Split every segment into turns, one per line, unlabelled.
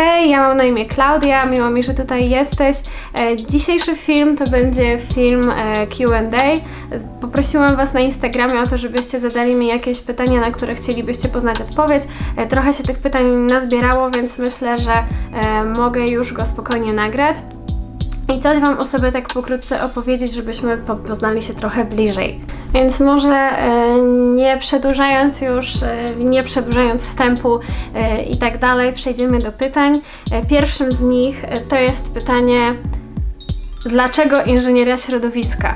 Hej, ja mam na imię Klaudia, miło mi, że tutaj jesteś. Dzisiejszy film to będzie film Q&A. Poprosiłam Was na Instagramie o to, żebyście zadali mi jakieś pytania, na które chcielibyście poznać odpowiedź. Trochę się tych pytań nazbierało, więc myślę, że mogę już go spokojnie nagrać. I coś Wam o sobie tak pokrótce opowiedzieć, żebyśmy poznali się trochę bliżej. Więc może nie przedłużając wstępu i tak dalej, przejdziemy do pytań. Pierwszym z nich to jest pytanie, dlaczego inżynieria środowiska?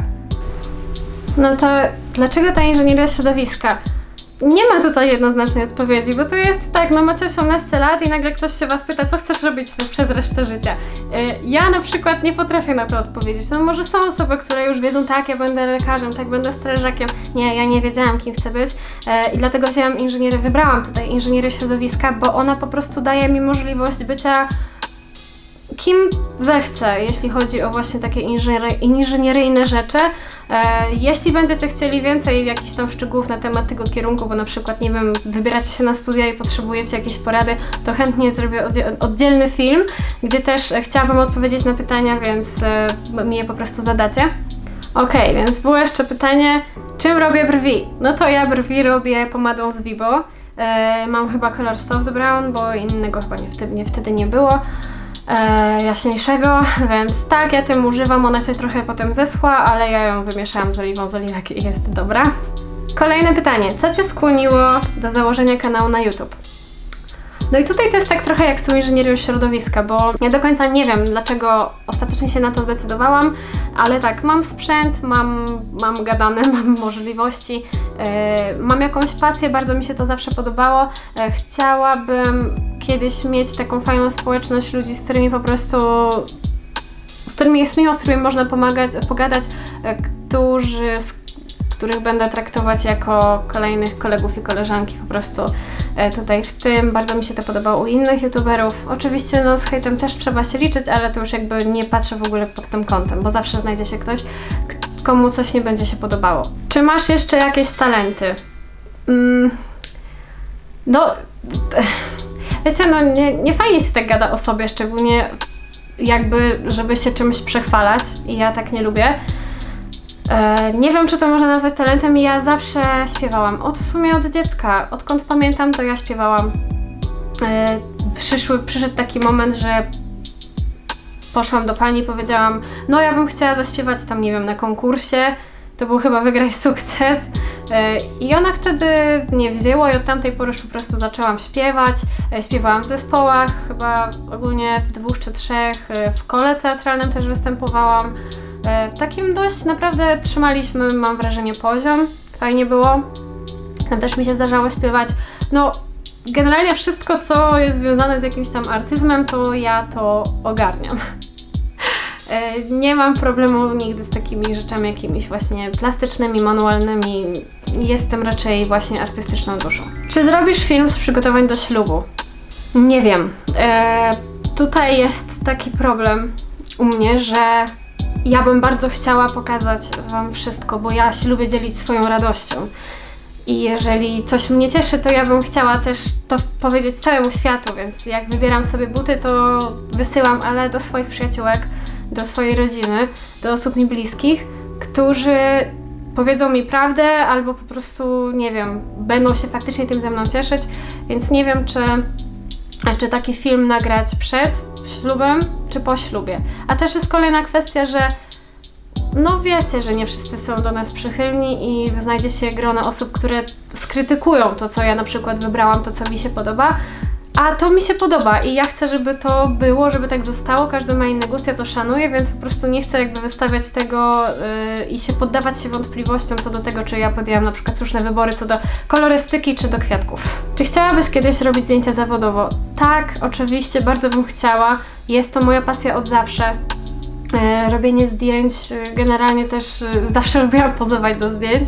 No to dlaczego ta inżynieria środowiska? Nie ma tutaj jednoznacznej odpowiedzi, bo to jest tak, no macie 18 lat i nagle ktoś się Was pyta, co chcesz robić przez resztę życia. Ja na przykład nie potrafię na to odpowiedzieć. No może są osoby, które już wiedzą, tak, ja będę lekarzem, tak, będę strażakiem. Nie, ja nie wiedziałam, kim chcę być i dlatego wybrałam tutaj inżynierię środowiska, bo ona po prostu daje mi możliwość bycia kim zechcę, jeśli chodzi o właśnie takie inżynieryjne rzeczy. Jeśli będziecie chcieli więcej jakichś tam szczegółów na temat tego kierunku, bo na przykład, nie wiem, wybieracie się na studia i potrzebujecie jakieś porady, to chętnie zrobię oddzielny film, gdzie też chciałabym odpowiedzieć na pytania, więc mi je po prostu zadacie. Okej, więc było jeszcze pytanie, czym robię brwi? No to ja brwi robię pomadą z Vibo. Mam chyba kolor soft brown, bo innego chyba wtedy nie było. Jaśniejszego, więc tak, ja tym używam, ona się trochę potem zeschła, ale ja ją wymieszałam z oliwą z oliwek i jest dobra. Kolejne pytanie, co Cię skłoniło do założenia kanału na YouTube? No i tutaj to jest tak trochę jak z tą inżynierią środowiska, bo nie do końca nie wiem, dlaczego ostatecznie się na to zdecydowałam, ale tak, mam sprzęt, mam gadane, mam możliwości, mam jakąś pasję, bardzo mi się to zawsze podobało. Chciałabym kiedyś mieć taką fajną społeczność ludzi, z którymi po prostu, z którymi jest miło, z którymi można pogadać, których będę traktować jako kolejnych kolegów i koleżanki po prostu tutaj w tym. Bardzo mi się to podobało u innych youtuberów. Oczywiście no z hejtem też trzeba się liczyć, ale to już jakby nie patrzę w ogóle pod tym kątem, bo zawsze znajdzie się ktoś, komu coś nie będzie się podobało. Czy masz jeszcze jakieś talenty? No, wiecie, no nie fajnie się tak gada o sobie, szczególnie jakby, żeby się czymś przechwalać i ja tak nie lubię. Nie wiem, czy to można nazwać talentem, ja zawsze śpiewałam. W sumie od dziecka, odkąd pamiętam, to ja śpiewałam. Przyszedł taki moment, że poszłam do pani i powiedziałam, no ja bym chciała zaśpiewać tam, nie wiem, na konkursie. To był chyba Wygraj Sukces. I ona wtedy mnie wzięła i od tamtej pory już po prostu zaczęłam śpiewać. Śpiewałam w zespołach, chyba ogólnie w 2 czy 3, w kole teatralnym też występowałam. W takim dość naprawdę trzymaliśmy, mam wrażenie, poziom. Fajnie było. Tam też mi się zdarzało śpiewać. No, generalnie wszystko, co jest związane z jakimś tam artyzmem, to ja to ogarniam. Nie mam problemu nigdy z takimi rzeczami jakimiś właśnie plastycznymi, manualnymi. Jestem raczej właśnie artystyczną duszą. Czy zrobisz film z przygotowań do ślubu? Nie wiem. Tutaj jest taki problem u mnie, że ja bym bardzo chciała pokazać Wam wszystko, bo ja się lubię dzielić swoją radością. I jeżeli coś mnie cieszy, to ja bym chciała też to powiedzieć całemu światu, więc jak wybieram sobie buty, to wysyłam, ale do swoich przyjaciółek, do swojej rodziny, do osób mi bliskich, którzy powiedzą mi prawdę albo po prostu, nie wiem, będą się faktycznie tym ze mną cieszyć, więc nie wiem, czy taki film nagrać przed ślubem, czy po ślubie. A też jest kolejna kwestia, że no wiecie, że nie wszyscy są do nas przychylni i znajdzie się grono osób, które skrytykują to, co ja na przykład wybrałam, to, co mi się podoba, a to mi się podoba i ja chcę, żeby to było, żeby tak zostało, każdy ma inny gust, ja to szanuję, więc po prostu nie chcę jakby wystawiać tego i się poddawać się wątpliwościom co do tego, czy ja podjęłam na przykład słuszne wybory co do kolorystyki czy do kwiatków. Czy chciałabyś kiedyś robić zdjęcia zawodowo? Tak, oczywiście, bardzo bym chciała, jest to moja pasja od zawsze. Robienie zdjęć, generalnie też zawsze lubiłam pozować do zdjęć,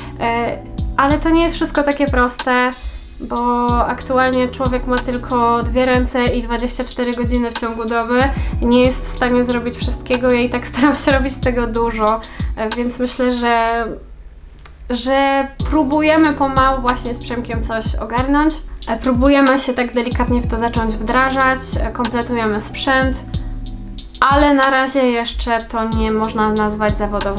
ale to nie jest wszystko takie proste, bo aktualnie człowiek ma tylko 2 ręce i 24 godziny w ciągu doby i nie jest w stanie zrobić wszystkiego. Ja i tak staram się robić tego dużo, więc myślę, że próbujemy pomału właśnie z Przemkiem coś ogarnąć, Próbujemy się tak delikatnie w to zacząć wdrażać, kompletujemy sprzęt, ale na razie jeszcze to nie można nazwać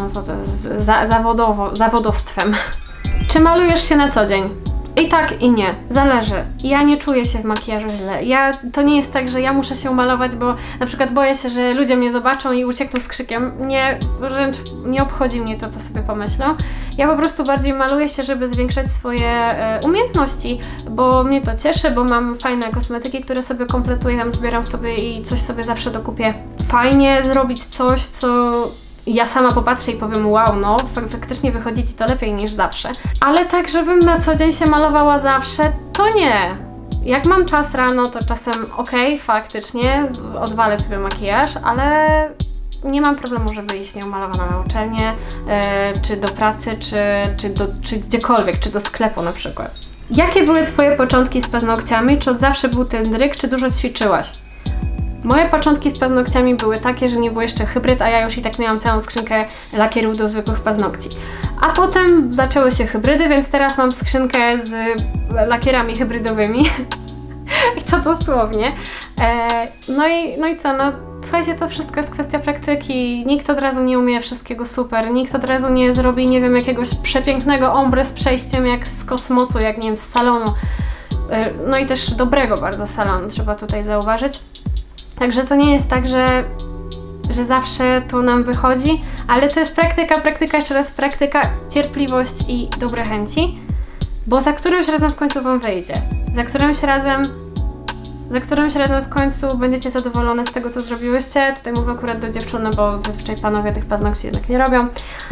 zawodowstwem. Czy malujesz się na co dzień? I tak, i nie. Zależy. Ja nie czuję się w makijażu źle. To nie jest tak, że ja muszę się umalować, bo na przykład boję się, że ludzie mnie zobaczą i uciekną z krzykiem. Nie, wręcz nie obchodzi mnie to, co sobie pomyślą. Ja po prostu bardziej maluję się, żeby zwiększać swoje umiejętności, bo mnie to cieszy, bo mam fajne kosmetyki, które sobie kompletuję, zbieram sobie i coś sobie zawsze dokupię. Fajnie zrobić coś, co ja sama popatrzę i powiem, wow, no faktycznie wychodzi Ci to lepiej niż zawsze. Ale tak, żebym na co dzień się malowała zawsze, to nie. Jak mam czas rano, to czasem okej, faktycznie odwalę sobie makijaż, ale nie mam problemu, żeby iść nieumalowana na uczelnię, czy do pracy, czy gdziekolwiek, czy do sklepu na przykład. Jakie były Twoje początki z paznokciami? Czy od zawsze był ten dryg, czy dużo ćwiczyłaś? Moje początki z paznokciami były takie, że nie było jeszcze hybryd, a ja już i tak miałam całą skrzynkę lakierów do zwykłych paznokci. A potem zaczęły się hybrydy, więc teraz mam skrzynkę z lakierami hybrydowymi. I to dosłownie. No i co, no słuchajcie, to wszystko jest kwestia praktyki. Nikt od razu nie umie wszystkiego super, nikt od razu nie zrobi, nie wiem, jakiegoś przepięknego ombre z przejściem jak z kosmosu, jak nie wiem, z salonu. No i też dobrego bardzo salonu, trzeba tutaj zauważyć. Także to nie jest tak, że zawsze to nam wychodzi, ale to jest praktyka, jeszcze raz praktyka, cierpliwość i dobre chęci, bo za którymś razem w końcu Wam wyjdzie. Za którymś razem w końcu będziecie zadowolone z tego, co zrobiłyście. Tutaj mówię akurat do dziewczyny, bo zazwyczaj panowie tych paznokci jednak nie robią.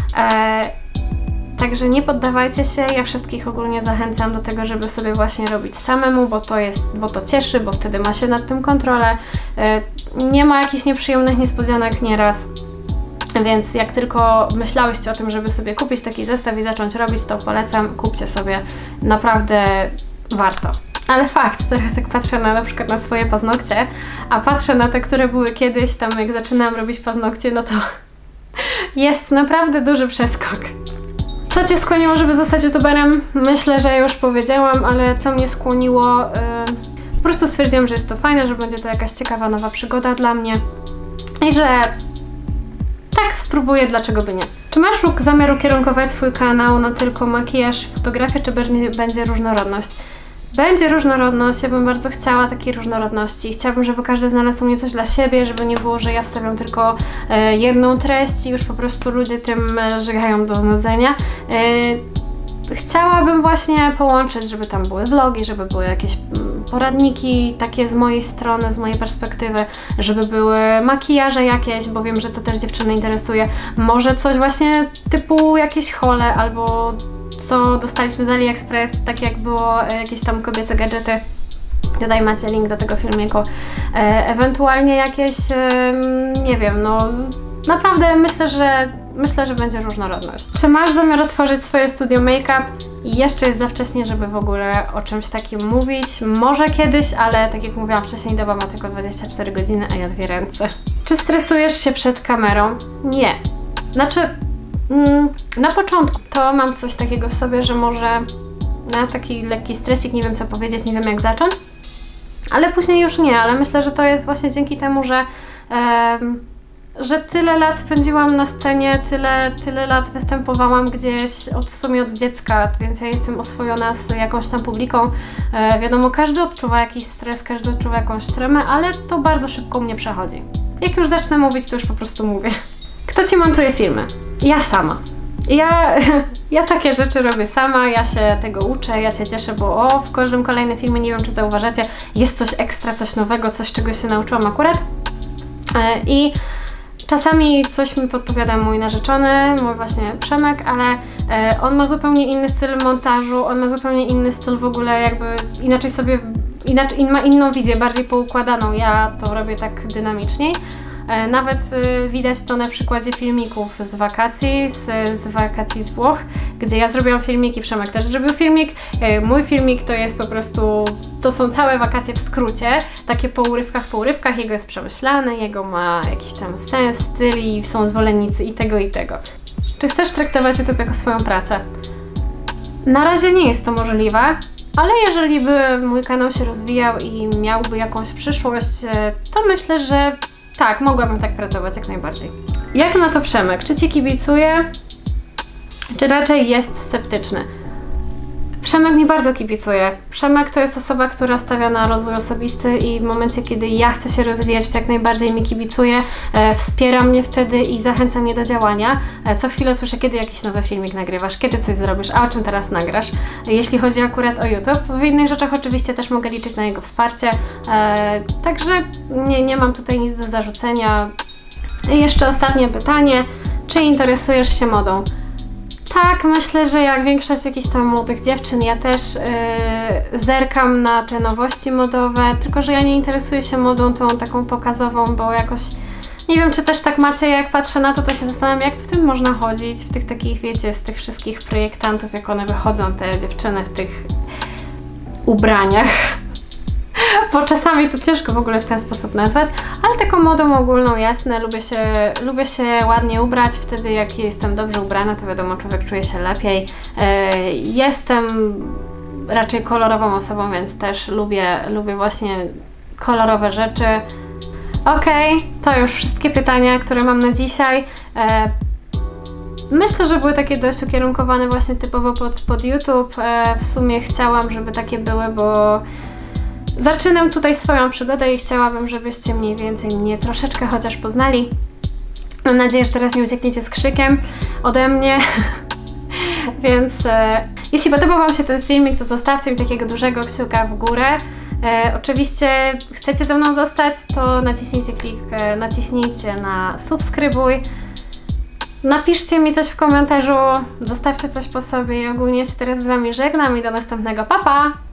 Także nie poddawajcie się, ja wszystkich ogólnie zachęcam do tego, żeby sobie właśnie robić samemu, bo to cieszy, bo wtedy ma się nad tym kontrolę. Nie ma jakichś nieprzyjemnych niespodzianek nieraz, więc jak tylko myślałyście o tym, żeby sobie kupić taki zestaw i zacząć robić, to polecam, kupcie sobie, naprawdę warto. Ale fakt, teraz jak patrzę na przykład na swoje paznokcie, a patrzę na te, które były kiedyś, tam jak zaczynałam robić paznokcie, no to jest naprawdę duży przeskok. Co Cię skłoniło, żeby zostać youtuberem? Myślę, że już powiedziałam, ale co mnie skłoniło? Po prostu stwierdziłam, że jest to fajne, że będzie to jakaś ciekawa, nowa przygoda dla mnie i że tak, spróbuję, dlaczego by nie. Czy masz zamiar ukierunkować swój kanał na tylko makijaż, fotografię, czy będzie różnorodność? Będzie różnorodność, ja bym bardzo chciała takiej różnorodności. Chciałabym, żeby każdy znalazł u mnie coś dla siebie, żeby nie było, że ja wstawiam tylko jedną treść i już po prostu ludzie tym żygają do znudzenia. Chciałabym właśnie połączyć, żeby tam były vlogi, żeby były jakieś poradniki takie z mojej strony, z mojej perspektywy, żeby były makijaże jakieś, bo wiem, że to też dziewczyny interesuje. Może coś właśnie typu jakieś haule albo co dostaliśmy z AliExpress, tak jak było jakieś tam kobiece gadżety. Tutaj macie link do tego filmiku. Ewentualnie jakieś, nie wiem, no naprawdę myślę, że będzie różnorodność. Czy masz zamiar otworzyć swoje studio make-up? Jeszcze jest za wcześnie, żeby w ogóle o czymś takim mówić. Może kiedyś, ale tak jak mówiłam wcześniej, doba ma tylko 24 godziny, a ja 2 ręce. Czy stresujesz się przed kamerą? Nie. Znaczy, na początku to mam coś takiego w sobie, że może na taki lekki stresik, nie wiem co powiedzieć, nie wiem jak zacząć, ale później już nie, ale myślę, że to jest właśnie dzięki temu, że tyle lat spędziłam na scenie, tyle lat występowałam gdzieś w sumie od dziecka, więc ja jestem oswojona z jakąś tam publiką. Wiadomo, każdy odczuwa jakiś stres, każdy odczuwa jakąś tremę, ale to bardzo szybko u mnie przechodzi. Jak już zacznę mówić, to już po prostu mówię. Kto Ci montuje filmy? Ja sama. Ja takie rzeczy robię sama, ja się tego uczę, ja się cieszę, bo w każdym kolejnym filmie, nie wiem czy zauważacie, jest coś ekstra, coś nowego, coś czego się nauczyłam akurat. I czasami coś mi podpowiada mój narzeczony, mój właśnie Przemek, ale on ma zupełnie inny styl montażu, on ma zupełnie inny styl w ogóle, jakby ma inną wizję, bardziej poukładaną. Ja to robię tak dynamiczniej. Nawet widać to na przykładzie filmików z wakacji, z wakacji z Włoch, gdzie ja zrobiłam filmik i Przemek też zrobił filmik. Mój filmik to jest po prostu, to są całe wakacje w skrócie, takie po urywkach, jego jest przemyślany, jego ma jakiś tam sens, styl i są zwolennicy i tego i tego. Czy chcesz traktować YouTube jako swoją pracę? Na razie nie jest to możliwe. Ale jeżeli by mój kanał się rozwijał i miałby jakąś przyszłość, to myślę, że tak, mogłabym tak pracować jak najbardziej. Jak na to Przemek? Czy Ci kibicuje? Czy raczej jest sceptyczny? Przemek mi bardzo kibicuje. Przemek to jest osoba, która stawia na rozwój osobisty i w momencie, kiedy ja chcę się rozwijać, to jak najbardziej mi kibicuje, wspiera mnie wtedy i zachęca mnie do działania. Co chwilę słyszę, kiedy jakiś nowy filmik nagrywasz, kiedy coś zrobisz, a o czym teraz nagrasz. Jeśli chodzi akurat o YouTube, w innych rzeczach oczywiście też mogę liczyć na jego wsparcie, także nie mam tutaj nic do zarzucenia. I jeszcze ostatnie pytanie, czy interesujesz się modą? Tak, myślę, że jak większość jakichś tam młodych dziewczyn, ja też zerkam na te nowości modowe, tylko że ja nie interesuję się modą tą taką pokazową, bo jakoś nie wiem, czy też tak macie, jak patrzę na to, to się zastanawiam, jak w tym można chodzić, w tych takich, wiecie, z tych wszystkich projektantów, jak one wychodzą, te dziewczyny w tych ubraniach. Bo czasami to ciężko w ogóle w ten sposób nazwać, ale taką modą ogólną, jasne, lubię się ładnie ubrać, wtedy jak jestem dobrze ubrana, to wiadomo, człowiek czuje się lepiej. Jestem raczej kolorową osobą, więc też lubię właśnie kolorowe rzeczy. Okej, to już wszystkie pytania, które mam na dzisiaj. Myślę, że były takie dość ukierunkowane właśnie typowo pod YouTube. W sumie chciałam, żeby takie były, bo zaczynam tutaj swoją przygodę i chciałabym, żebyście mniej więcej mnie troszeczkę chociaż poznali. Mam nadzieję, że teraz nie uciekniecie z krzykiem ode mnie. Więc jeśli podobał Wam się ten filmik, to zostawcie mi takiego dużego kciuka w górę. Oczywiście chcecie ze mną zostać, to naciśnijcie na subskrybuj. Napiszcie mi coś w komentarzu, zostawcie coś po sobie i ogólnie się teraz z Wami żegnam i do następnego. Pa, pa!